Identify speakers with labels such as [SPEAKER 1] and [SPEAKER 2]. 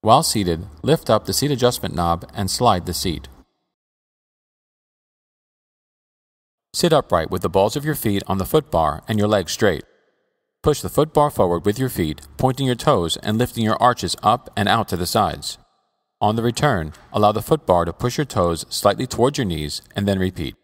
[SPEAKER 1] While seated, lift up the seat adjustment knob and slide the seat. Sit upright with the balls of your feet on the foot bar and your legs straight. Push the foot bar forward with your feet, pointing your toes and lifting your arches up and out to the sides. On the return, allow the foot bar to push your toes slightly towards your knees and then repeat.